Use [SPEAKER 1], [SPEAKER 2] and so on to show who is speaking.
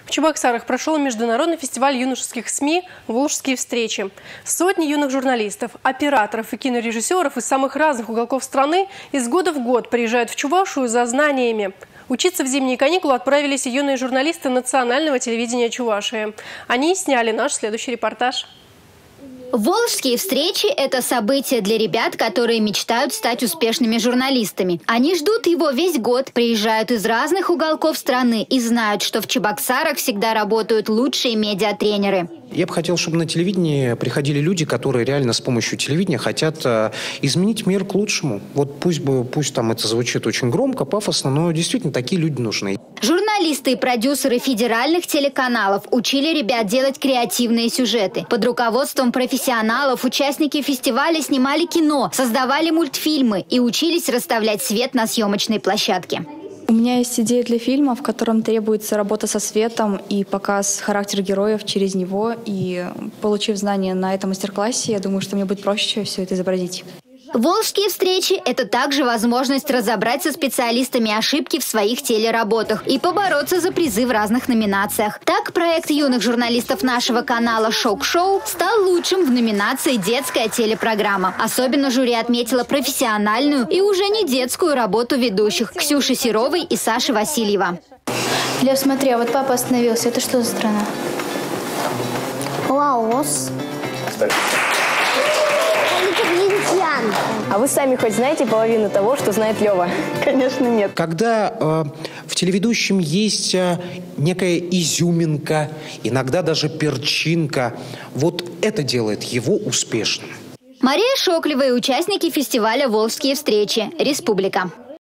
[SPEAKER 1] В Чебоксарах прошел международный фестиваль юношеских СМИ «Волжские встречи». Сотни юных журналистов, операторов и кинорежиссеров из самых разных уголков страны из года в год приезжают в Чувашию за знаниями. Учиться в зимние каникулы отправились и юные журналисты национального телевидения Чувашии. Они сняли наш следующий репортаж.
[SPEAKER 2] Волжские встречи – это событие для ребят, которые мечтают стать успешными журналистами. Они ждут его весь год, приезжают из разных уголков страны и знают, что в Чебоксарах всегда работают лучшие медиатренеры.
[SPEAKER 3] Я бы хотел, чтобы на телевидении приходили люди, которые реально с помощью телевидения хотят изменить мир к лучшему. Вот пусть там это звучит очень громко, пафосно, но действительно такие люди нужны.
[SPEAKER 2] Журналисты и продюсеры федеральных телеканалов учили ребят делать креативные сюжеты. Под руководством профессионалов участники фестиваля снимали кино, создавали мультфильмы и учились расставлять свет на съемочной площадке.
[SPEAKER 4] У меня есть идея для фильма, в котором требуется работа со светом и показ характера героев через него. И получив знания на этом мастер-классе, я думаю, что мне будет проще все это изобразить.
[SPEAKER 2] Волжские встречи – это также возможность разобрать со специалистами ошибки в своих телеработах и побороться за призы в разных номинациях. Так, проект юных журналистов нашего канала «Шок-шоу» стал лучшим в номинации «Детская телепрограмма». Особенно жюри отметило профессиональную и уже не детскую работу ведущих Ксюши Серовой и Саши Васильева.
[SPEAKER 5] Лев, смотри, а вот папа остановился. Это что за страна?
[SPEAKER 6] Лаос.
[SPEAKER 7] А вы сами хоть знаете половину того, что знает Лева? Конечно, нет.
[SPEAKER 3] Когда в телеведущем есть некая изюминка, иногда даже перчинка, вот это делает его успешным.
[SPEAKER 2] Мария Шоклева и участники фестиваля «Волжские встречи», Республика.